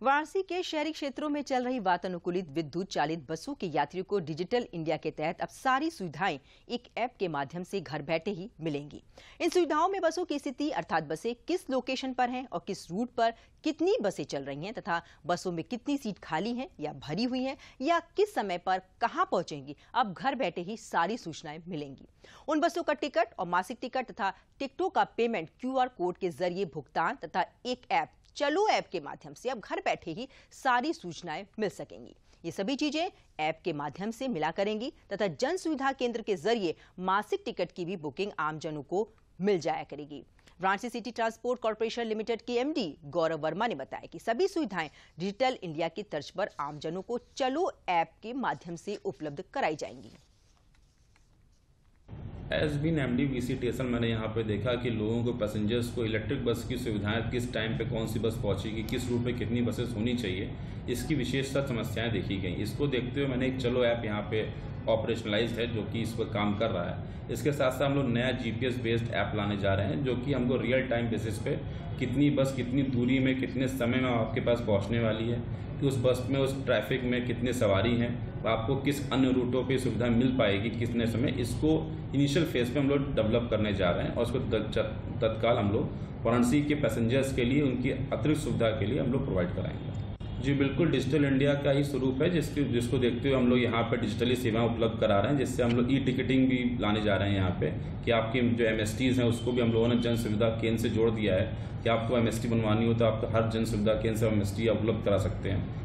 वाराणसी के शहरी क्षेत्रों में चल रही वातानुकूलित विद्युत चालित बसों के यात्रियों को डिजिटल इंडिया के तहत अब सारी सुविधाएं एक ऐप के माध्यम से घर बैठे ही मिलेंगी। इन सुविधाओं में बसों की स्थिति अर्थात बसें किस लोकेशन पर हैं और किस रूट पर कितनी बसें चल रही हैं तथा बसों में कितनी सीट खाली हैं या भरी हुई हैं या किस समय पर कहां पहुंचेंगी, अब घर बैठे ही सारी सूचनाएं मिलेंगी। उन बसों का टिकट और मासिक टिकट तथा टिकटों का पेमेंट QR कोड के जरिए भुगतान तथा एक ऐप चलो ऐप के माध्यम से अब घर बैठे ही सारी सूचनाएं मिल सकेंगी। ये सभी चीजें ऐप के माध्यम से मिला करेंगी तथा जन सुविधा केंद्र के जरिए मासिक टिकट की भी बुकिंग आमजनों को मिल जाया करेगी। Varanasi city transport corporation limited के MD गौरव वर्मा ने बताया कि सभी सुविधाएं डिजिटल इंडिया की तर्ज पर आमजनों को चलो ऐप के माध्यम से उपलब्ध कराई जाएंगी। एज बीन MD VCTSL मैंने यहाँ पे देखा कि लोगों को, पैसेंजर्स को इलेक्ट्रिक बस की सुविधाएं किस टाइम पे कौन सी बस पहुंचेगी, किस रूट पे कितनी बसेस होनी चाहिए, इसकी विशेषता समस्याएं देखी गई। इसको देखते हुए मैंने एक चलो ऐप यहाँ पे ऑपरेशनलाइज्ड है जो कि इस पर काम कर रहा है। इसके साथ साथ हम लोग नया GPS बेस्ड ऐप लाने जा रहे हैं जो कि हमको रियल टाइम बेसिस पे कितनी बस कितनी दूरी में कितने समय में आपके पास पहुंचने वाली है, कि उस बस में उस ट्रैफिक में कितने सवारी हैं, आपको किस अन्य रूटों पे सुविधा मिल पाएगी कितने समय, इसको इनिशियल फेज पे हम लोग डेवलप करने जा रहे हैं और उसको तत्काल हम लोग वाराणसी के पैसेंजर्स के लिए उनकी अतिरिक्त सुविधा के लिए हम लोग प्रोवाइड कराएंगे। जी बिल्कुल, डिजिटल इंडिया का ही स्वरूप है जिसको देखते हुए हम लोग यहाँ पे डिजिटली सेवाएं उपलब्ध करा रहे हैं, जिससे हम लोग टिकटिंग भी लाने जा रहे हैं यहाँ पे कि आपकी जो MSTs हैं उसको भी हम लोगों ने जन सुविधा केंद्र से जोड़ दिया है कि आपको MST बनवानी हो तो आप हर जन सुविधा केंद्र से MST उपलब्ध करा सकते हैं।